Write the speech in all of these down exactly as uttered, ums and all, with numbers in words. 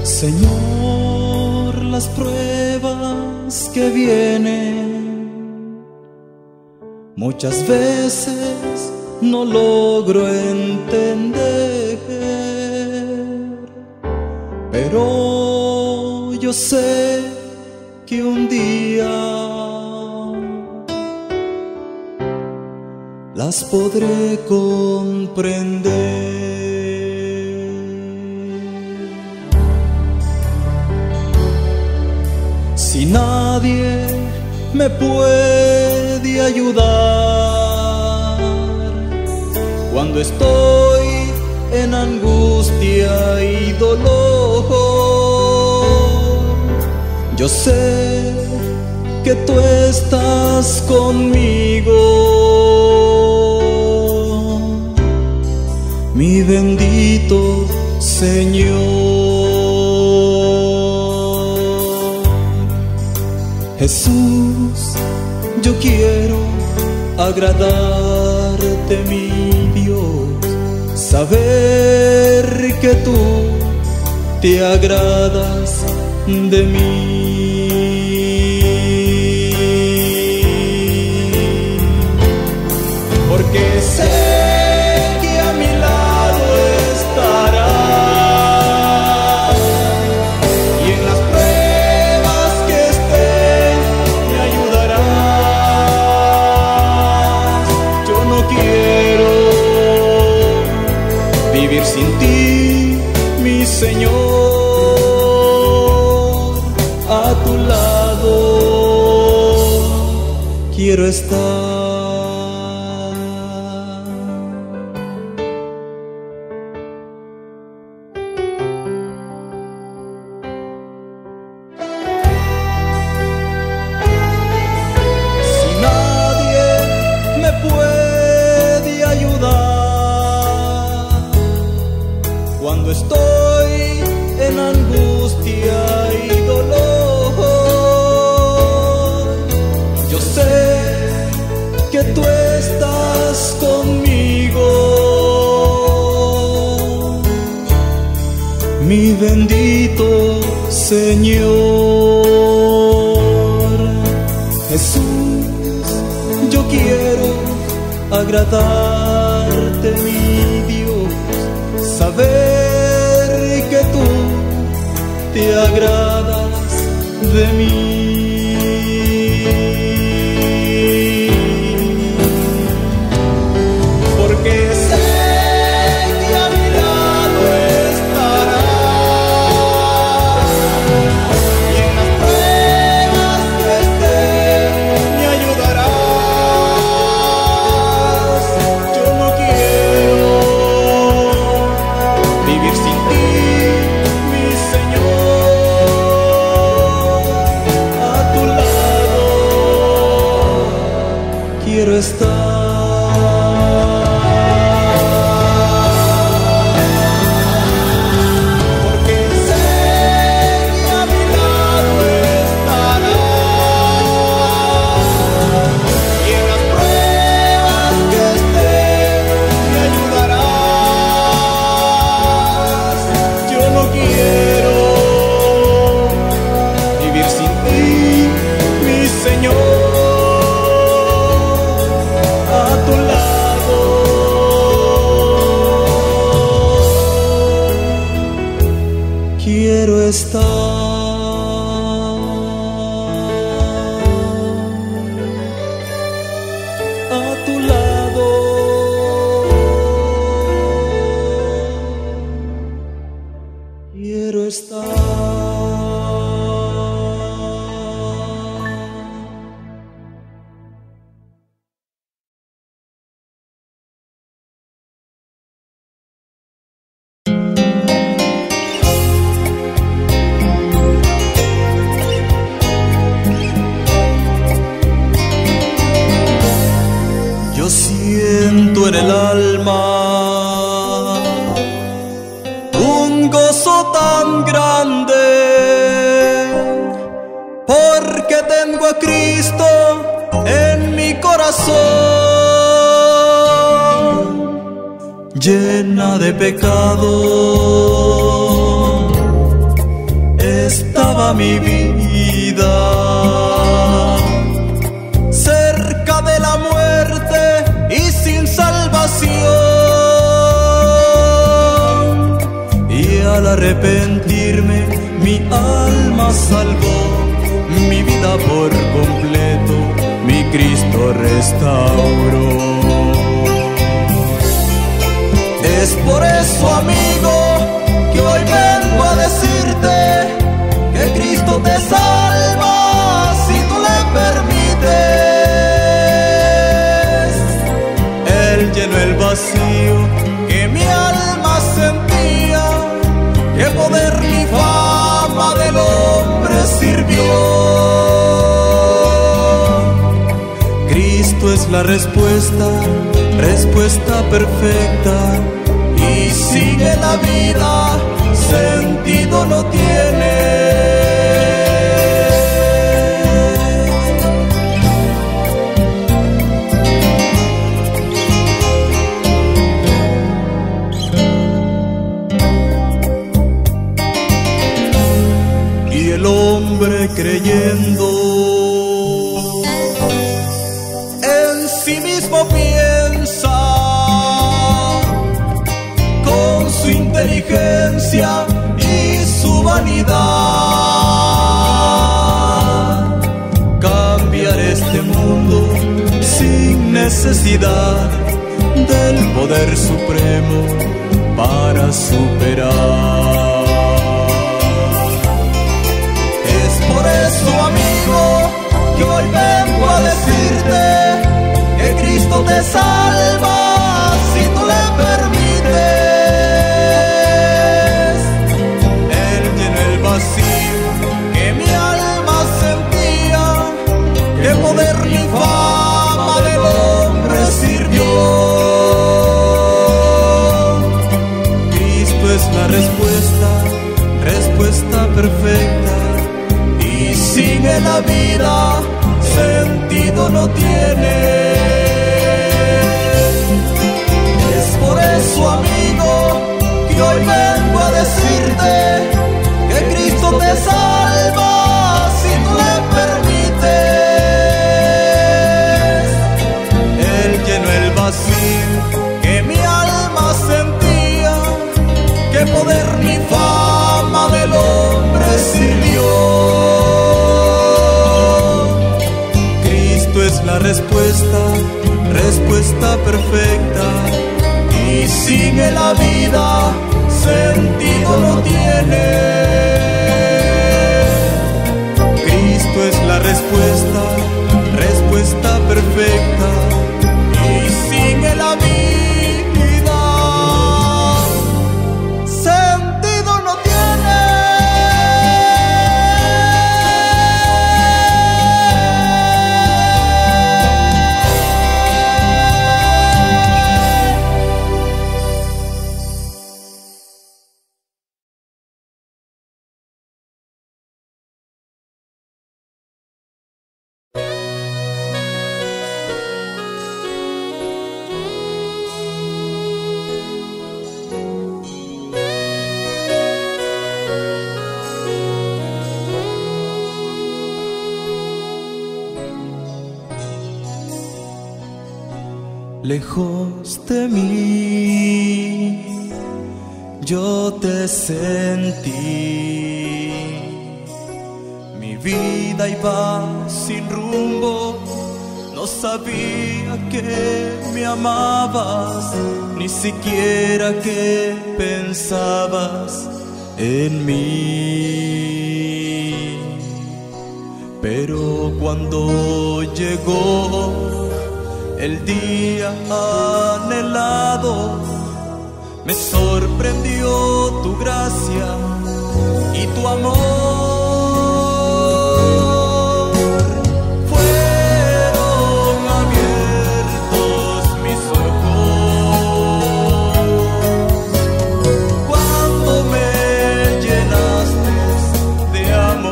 Señor, las pruebas que vienen, muchas veces no logro entender, pero yo sé que un día las podré comprender. Si nadie me puede ayudar cuando estoy en angustia y dolor, yo sé que tú estás conmigo, mi bendito Señor. Jesús, yo quiero agradarte, mi Dios, saber que tú te agradas de mí. Porque sé que a mi lado estarás y en las pruebas que estén me ayudarás. Yo no quiero vivir sin ti, mi Señor, a tu lado quiero estar. Si nadie me puede ayudar cuando estoy en angustia y dolor, yo sé que tú estás conmigo, mi bendito Señor. Jesús, yo quiero agradarte, mi Dios, saber que tú te agradas de mí. Porque sé que a mi lado estarás y en las pruebas que estén me ayudarás. Yo no quiero vivir sin ti, mi Señor, a tu lado quiero estar. Porque sé que a mi lado estarás y en las pruebas que estén me ayudarás. Yo no quiero vivir sin ti, mi Señor, a tu lado quiero estar. A tu lado quiero estar. Yo siento en el alma un gozo tan grande, porque tengo a Cristo en mi corazón, llena de pecado, toda mi vida. Cerca de la muerte y sin salvación, y al arrepentirme mi alma salvó, mi vida por completo mi Cristo restauró. Es por eso, amigo, que hoy vengo a decirte que Cristo te salva si tú le permites. Él llenó el vacío que mi alma sentía, que poder ni fama del hombre sirvió. Cristo es la respuesta, respuesta perfecta, y sigue la vida, sentido no tiene. Y el hombre creyendo en sí mismo piensa, con su inteligencia y su vanidad, cambiar este mundo sin necesidad del poder supremo para superar. Es por eso, amigo, que hoy vengo a decirte que Cristo te salva si tú le permites. Él llenó el vacío que mi alma sentía, que poder ni fama del hombre sirvió. Cristo es la respuesta, respuesta perfecta, y sigue la vida, sentido no tiene. Es por eso, amigo, que hoy vengo a decirte que Cristo te salva si tú le permites. Él llenó el vacío que mi alma sentía, que poder ni fama del hombre sirvió. Es la respuesta, respuesta perfecta, y sigue la vida, sentido no tiene. Cristo es la respuesta, respuesta perfecta, y sigue la vida, sentido no tiene. Lejos de mí, yo te sentí. Mi vida iba sin rumbo, no sabía que me amabas, ni siquiera que pensabas en mí. Pero cuando llegó el día anhelado, me sorprendió tu gracia y tu amor. Fueron abiertos mis ojos cuando me llenaste de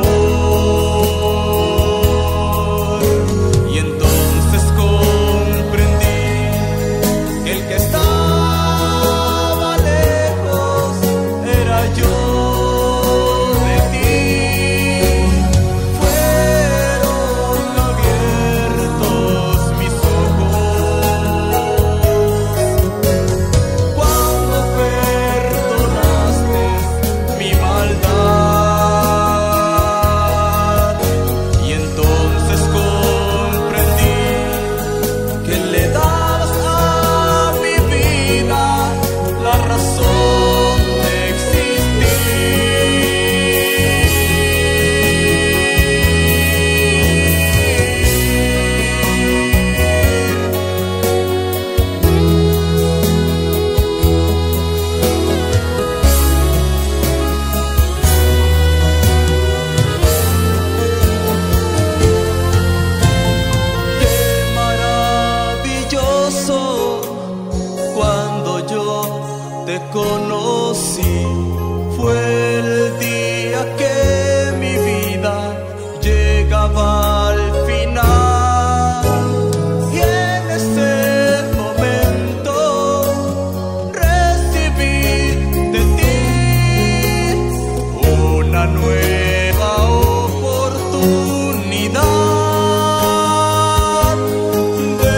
amor, y entonces comprendí que el que estaba lejos era yo de ti. una nueva oportunidad de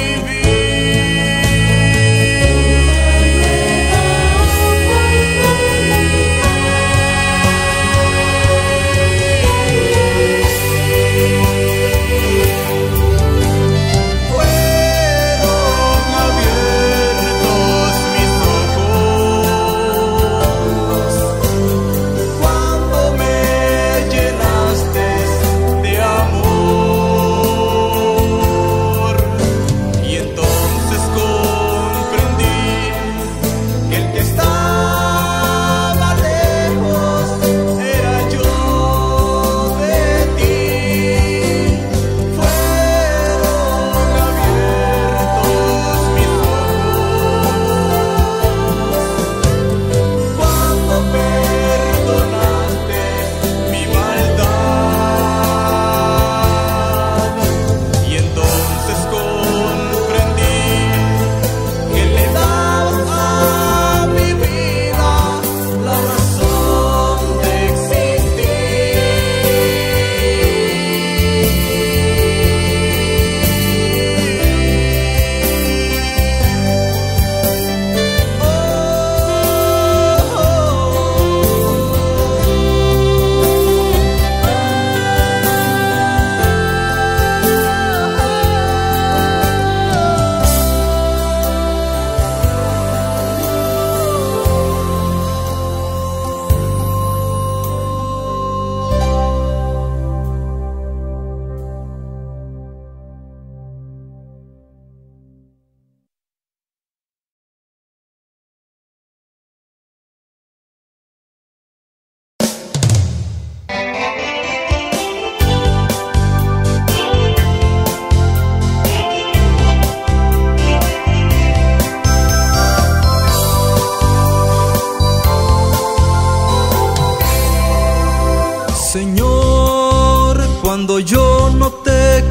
Señor, cuando yo no te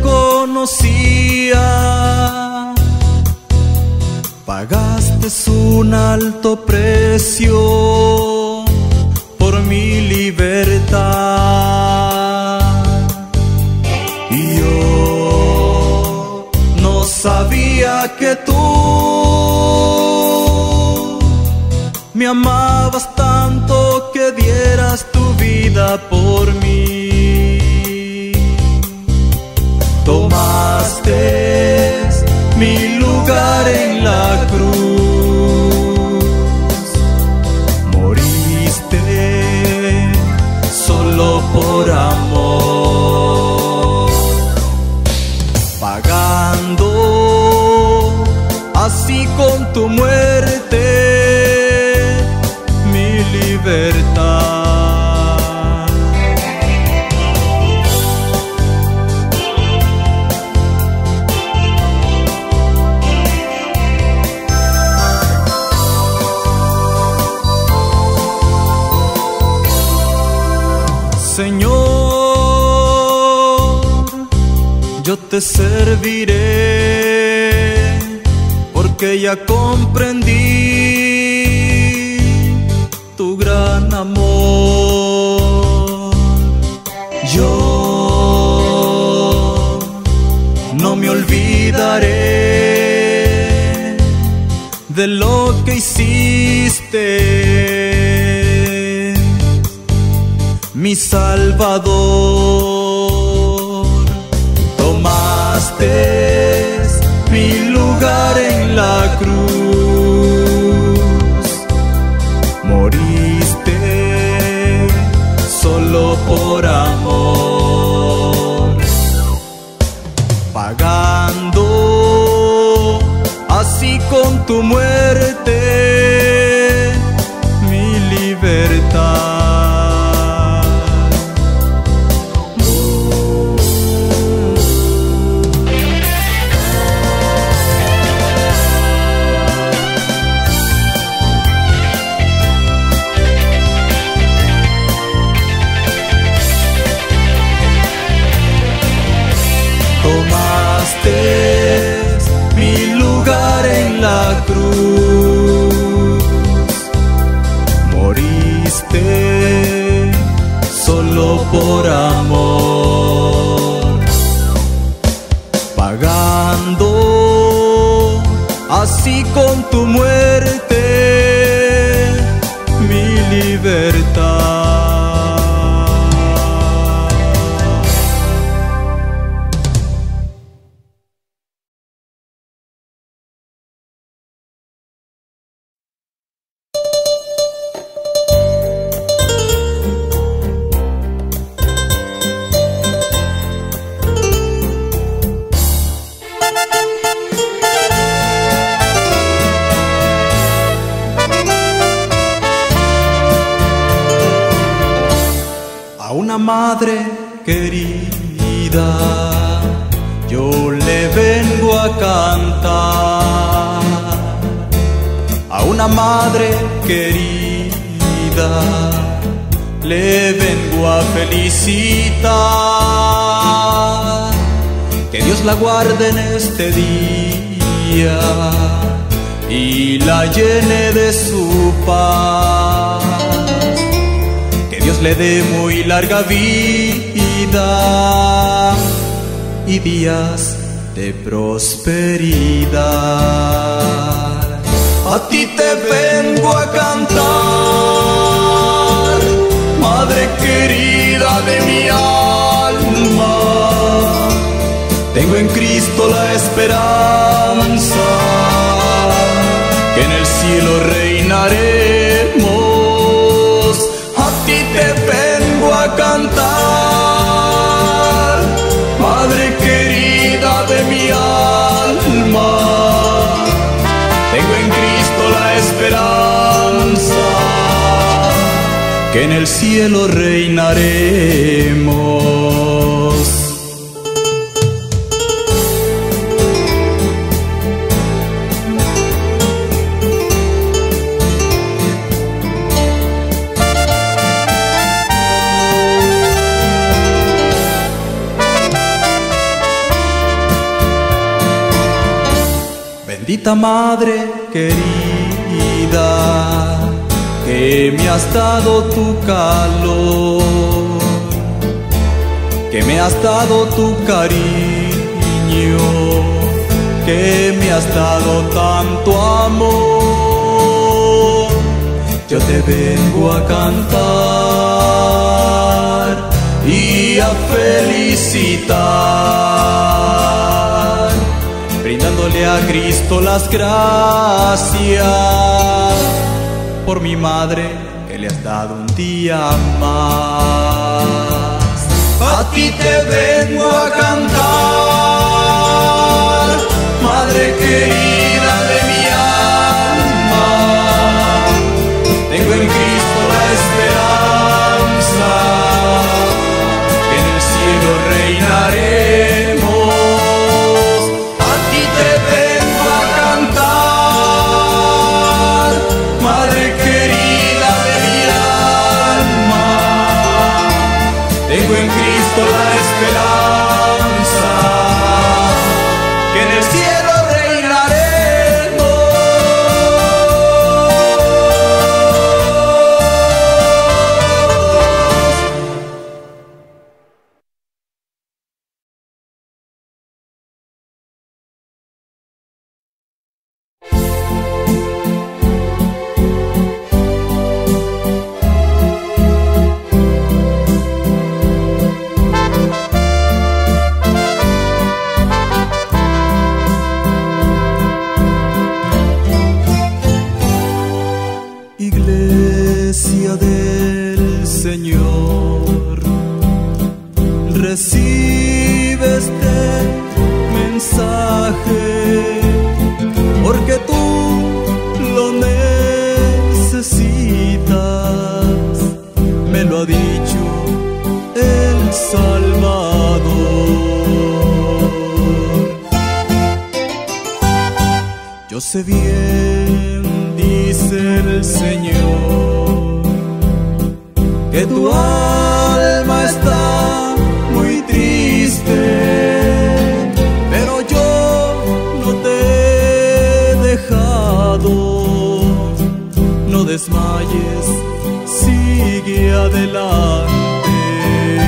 conocía, pagaste un alto precio por mi libertad. Y yo no sabía que tú me amabas tanto que dieras tu vida por mí. Tomaste mi lugar en la cruz, moriste solo por amor, pagando así con tu muerte mi libertad. Señor, yo te serviré, porque ya comprendí tu gran amor. Yo no me olvidaré de lo que hiciste, mi Salvador. Tomaste mi lugar en la cruz, moriste solo por amor, pagando así con tu muerte mi libertad. Tomaste mi lugar en la cruz, por amor, pagando así con tu muerte mi libertad. A una madre querida yo le vengo a cantar. A una madre querida le vengo a felicitar. Que Dios la guarde en este día y la llene de su paz. Dios le dé muy larga vida y días de prosperidad. A ti te vengo a cantar, madre querida de mi alma. Tengo en Cristo la esperanza, que en el cielo reinaremos. Te vengo a cantar, madre querida de mi alma. Tengo en Cristo la esperanza, que en el cielo reinaremos. Bendita madre querida, que me has dado tu calor, que me has dado tu cariño, que me has dado tanto amor. Yo te vengo a cantar y a felicitar, brindándole a Cristo las gracias por mi madre que le has dado un día más. A ti te vengo a cantar, madre querida de mi alma. Tengo en Cristo la esperanza, que en el cielo reinaremos. Tengo en Cristo la esperanza, que en el cielo reinaremos. Iglesia del Señor, recibe este mensaje, porque tú lo necesitas. Me lo ha dicho el Salvador. Yo sé bien, dice el Señor, que tu alma está muy triste, pero yo no te he dejado. No desmayes, sigue adelante.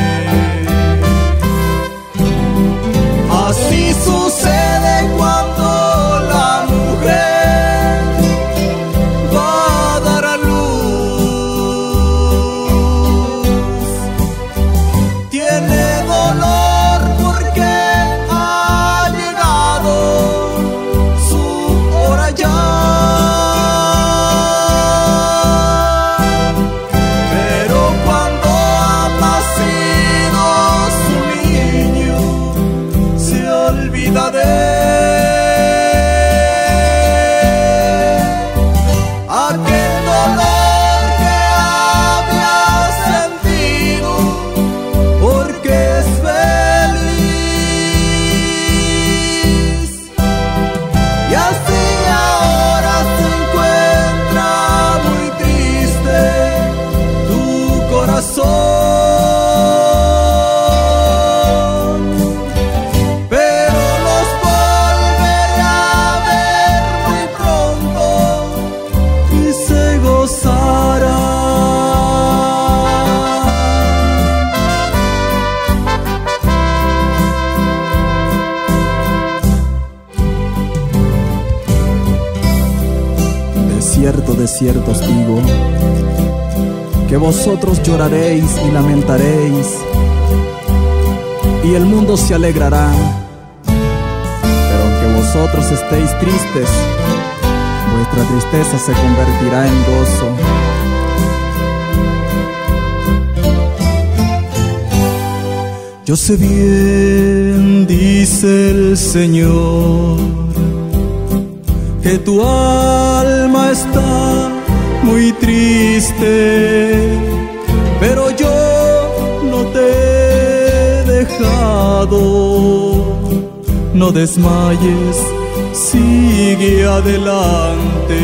pero los volveré a ver muy pronto y se gozarán. De cierto, de cierto os digo, que vosotros lloraréis y lamentaréis, y el mundo se alegrará. Pero aunque vosotros estéis tristes, vuestra tristeza se convertirá en gozo. Yo sé bien, dice el Señor, que tu alma está muy triste, pero yo no te he dejado. No desmayes, sigue adelante.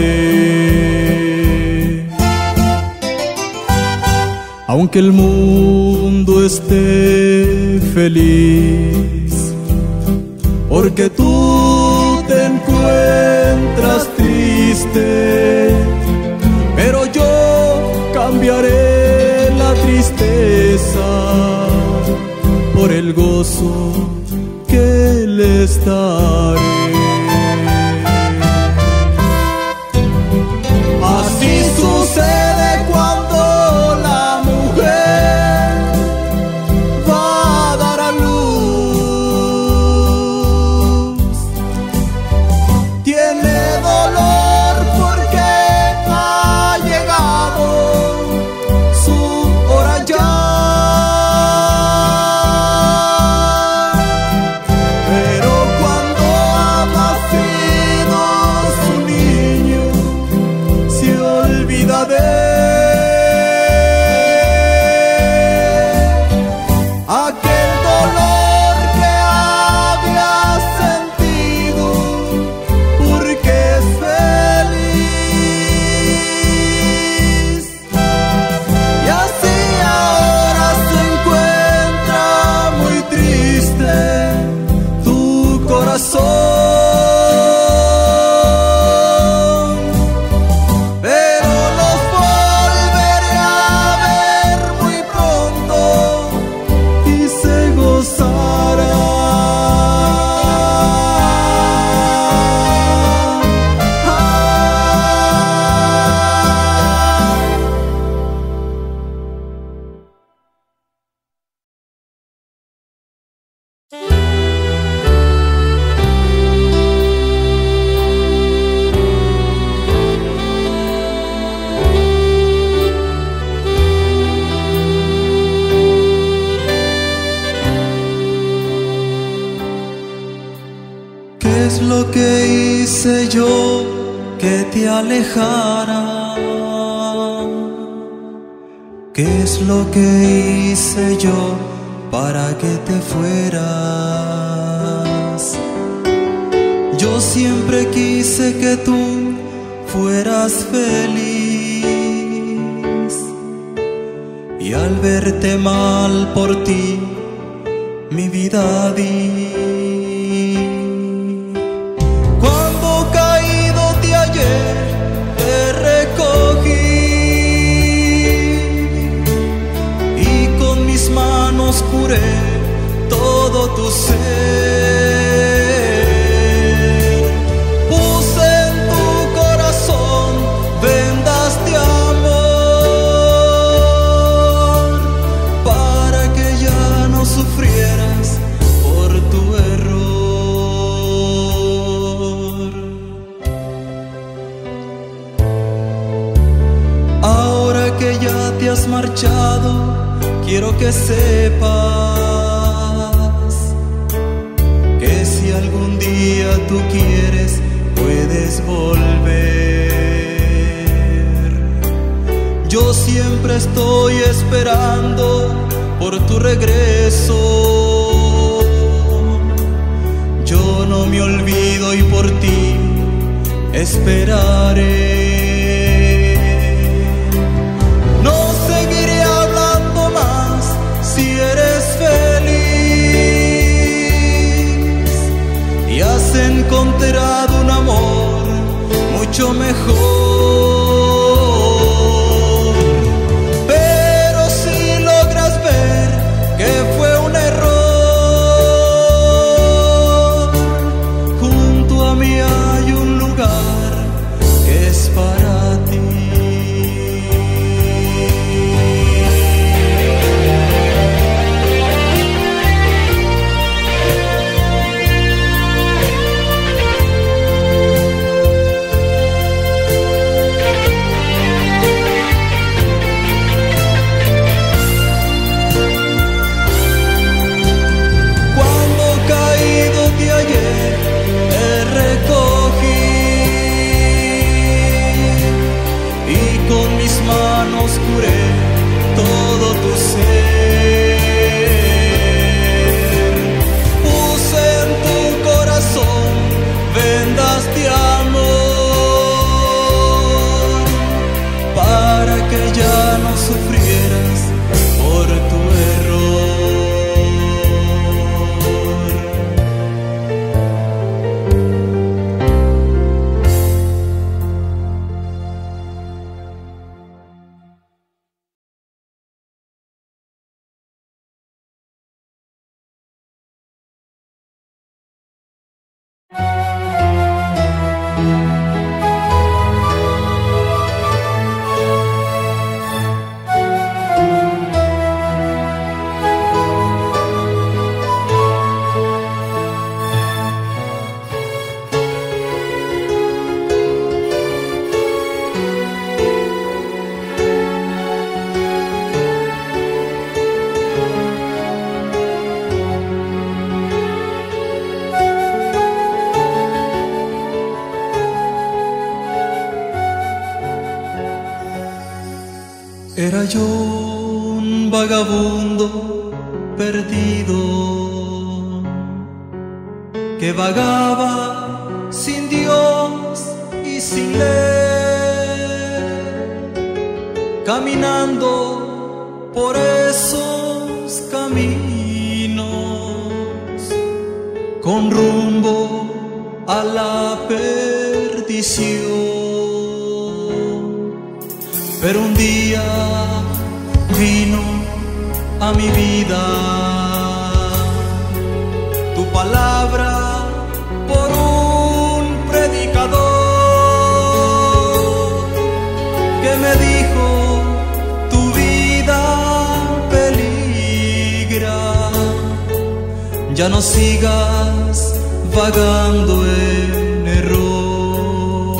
Aunque el mundo esté feliz, porque tú te encuentras triste, pero yo cambiaré la tristeza por el gozo que les daré. Así sucede cuando la mujer va a dar a luz. Tiene dolor porque ha llegado su hora ya. Pero cuando ha nacido su niño, se olvida de aquel dolor que había sentido, porque es feliz. Y así ahora se encuentra muy triste tu corazón, pero los volveré a ver muy pronto y se gozarán. ¿Qué es lo que hice yo que te alejara? ¿Qué es lo que hice yo para que te fueras? Yo siempre quise que tú fueras feliz, y al verte mal por ti, mi vida di. Cuando caído te hallé, te recogí, y con mis manos curé todo tu ser. Puse en tu corazón vendas de amor, para que ya no sufrieras por tu error. Ahora que ya te has marchado, quiero que sepas que si algún día tú quieres, puedes volver. Yo siempre estoy esperando por tu regreso. Yo no me olvido y por ti esperaré. No seguiré hablando más yo un vagabundo perdido que vagaba sin Dios y sin ley, caminando por esos caminos con rumbo a la perdición. Pero un día vino a mi vida tu palabra por un predicador que me dijo: tu vida peligra, ya no sigas vagando en error.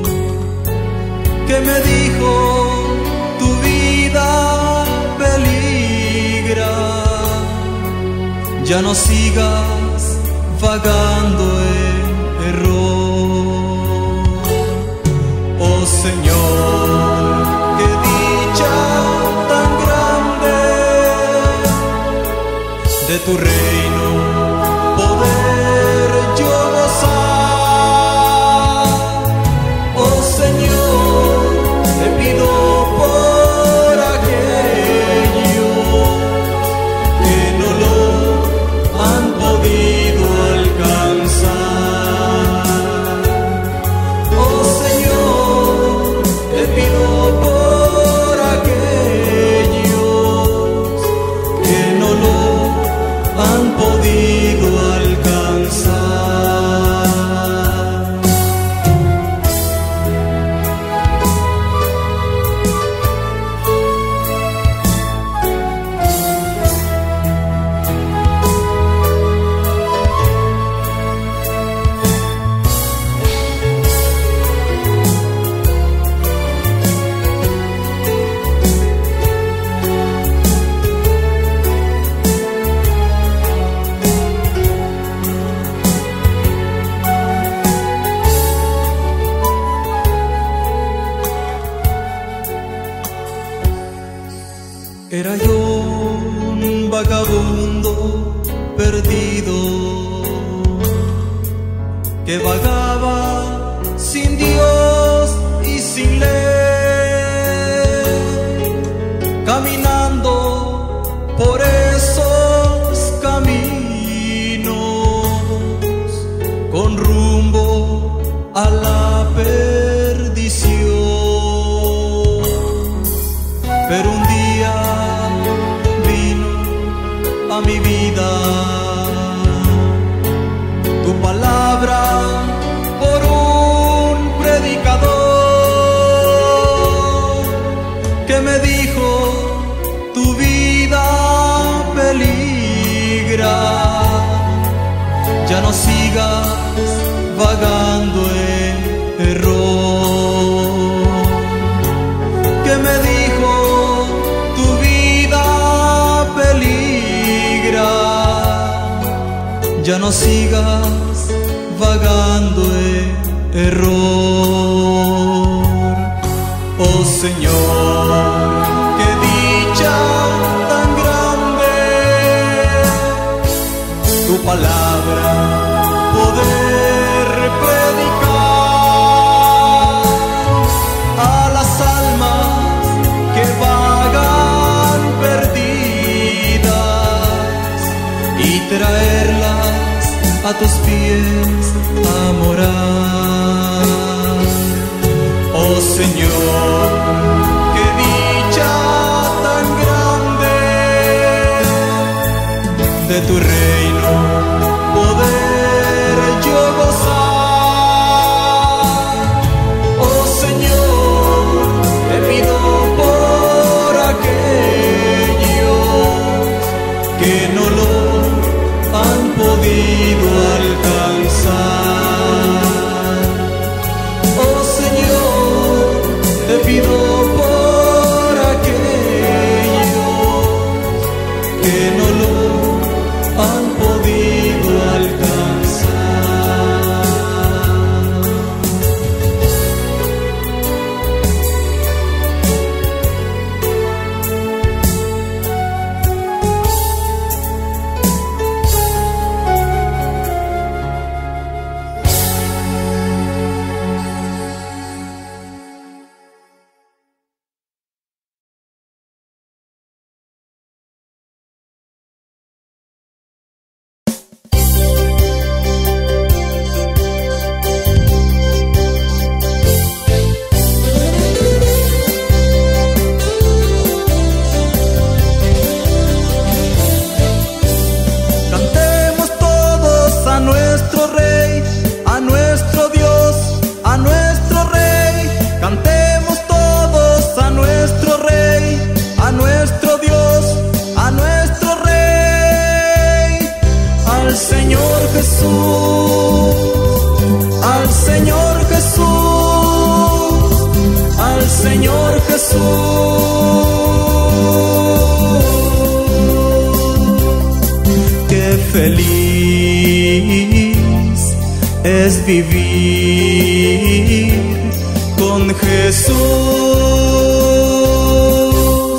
Que me dijo: tu vida peligra, ya no sigas vagando en error. Oh Señor, qué dicha tan grande de tu reino poder yo gozar. Oh Señor, te pido por aquellos que no lo han podido alcanzar. Oh Señor, te pido por aquellos que no lo han podido alcanzar. Era yo un vagabundo perdido que vagaba sin Dios y sin ley, caminando por esos caminos con rumbo a la perdición. Pero un día vino a mi vida tu palabra por un predicador que me dijo: tu vida peligra, ya no sigas vagando en error. Que me dijo: tu vida peligra, ya no sigas vagando en error. Oh Señor, qué dicha tan grande tu palabra poder predicar a las almas que vagan perdidas y traerlas a tus pies a morar. Oh Señor, qué dicha tan grande de tu reino poder yo gozar. Oh Señor, te pido por aquellos que no lo han podido alcanzar. Oh Señor, te pido por aquellos que no lo han podido alcanzar. Jesús, al Señor Jesús, al Señor Jesús. Qué feliz es vivir con Jesús.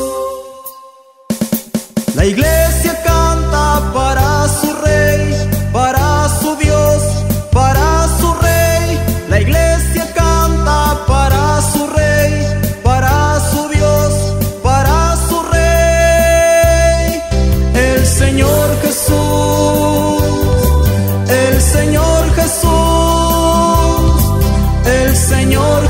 La iglesia canta para su rey, para su Dios, para su rey. La iglesia canta para su rey, para su Dios, para su rey. El Señor Jesús, el Señor Jesús, el Señor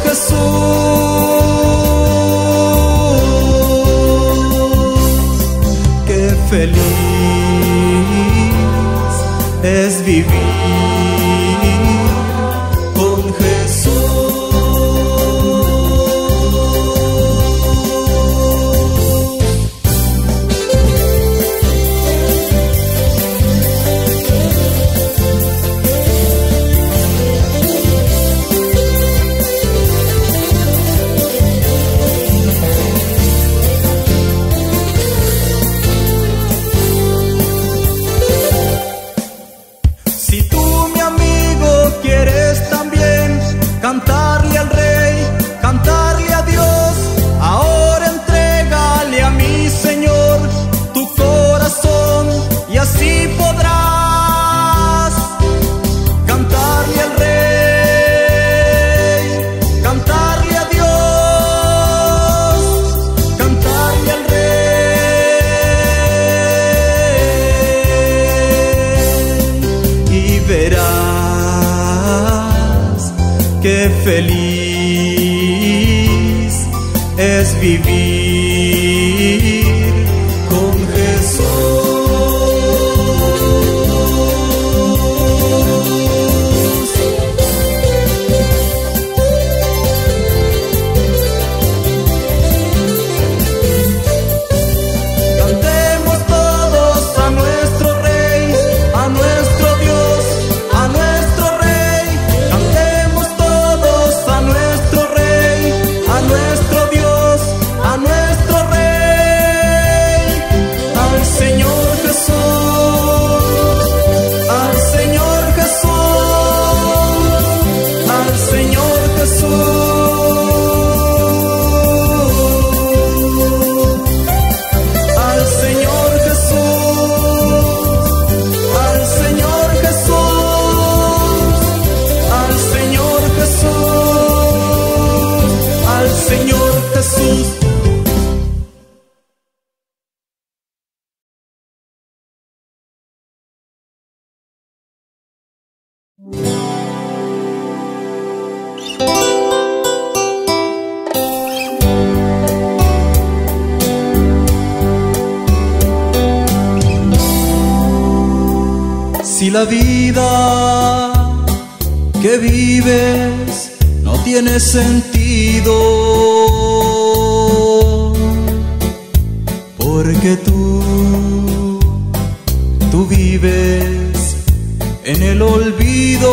Jesús. Qué feliz es vivir con Jesús. Si tú, mi amigo, quieres también cantarle al Rey, cantarle a Dios, ahora entrégale a mi Señor tu corazón y así podrás cantarle al Rey, cantarle a Dios, cantarle al Rey. Y verás qué feliz es vivir con Jesús. Cantemos todos a nuestro Rey, a nuestro Dios, a nuestro Rey. Cantemos todos a nuestro Rey, a nuestro Dios, a nuestro Rey. Al Señor Jesús, al Señor Jesús, al Señor Jesús. Al Señor Jesús, al Señor Jesús, al Señor Jesús, al Señor Jesús. Si la vida que vives no tiene sentido, porque tú, tú vives en el olvido,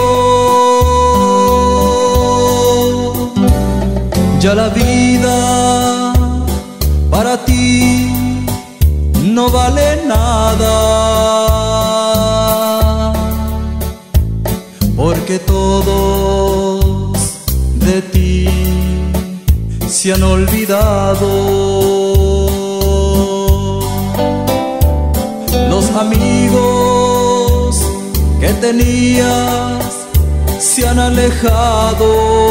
ya la vida para ti no vale nada, porque todos de ti se han olvidado. Los amigos que tenías se han alejado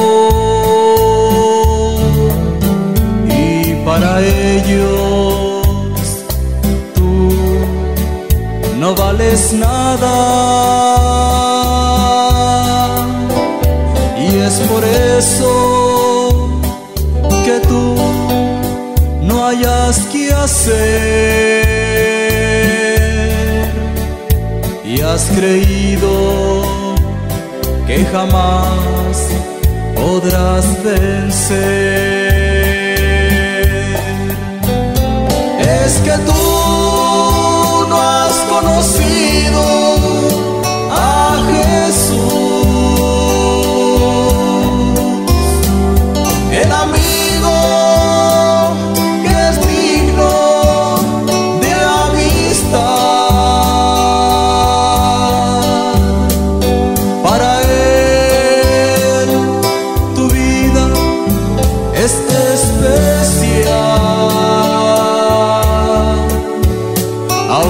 y para ellos tú no vales nada. Y es por eso que tú no hayas que hacer y has creído que jamás podrás vencer. Es que tú no has conocido a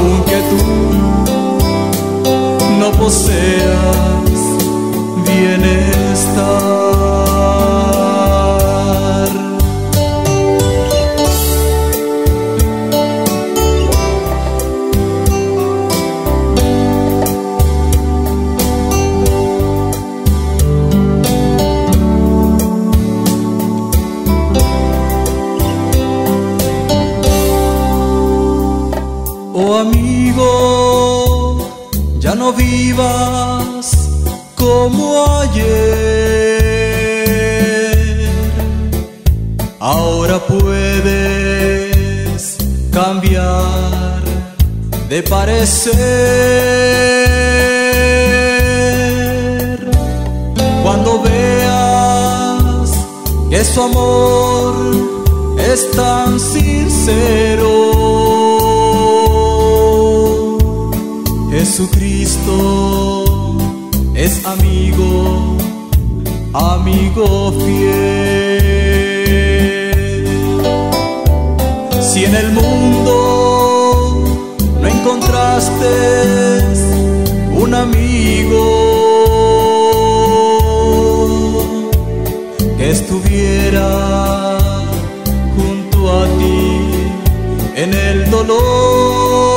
aunque tú no poseas bienestar. Oh amigo, ya no vivas como ayer. Ahora puedes cambiar de parecer. Cuando veas que su amor es tan sincero, Jesucristo es amigo, amigo fiel. Si en el mundo no encontraste un amigo que estuviera junto a ti en el dolor,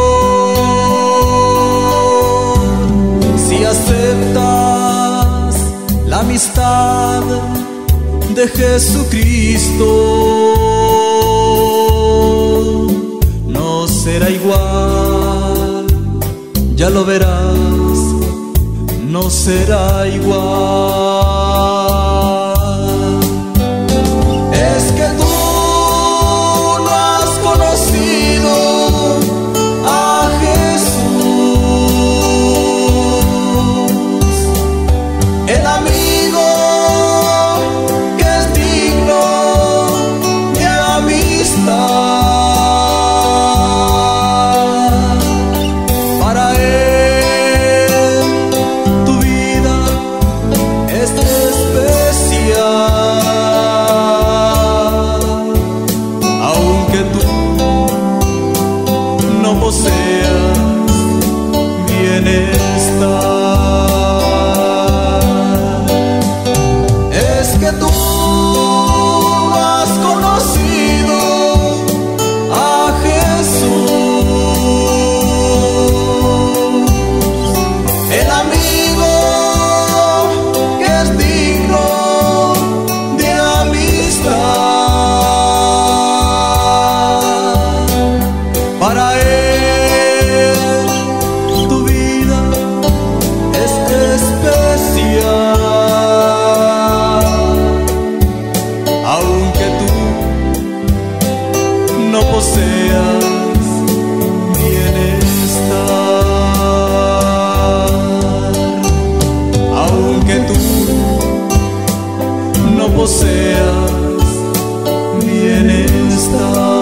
si aceptas la amistad de Jesucristo, no será igual, ya lo verás, no será igual. Es que tú no has conocido a Jesús, el amigo que es digno de amistad. Para él tu vida es especial, aunque tú no poseas bienestar. Es que tú no has conocido a Jesús, el amigo que es digno de amistad. Para él tu vida es especial, aunque tú no poseas bienestar, aunque tú no poseas bienestar.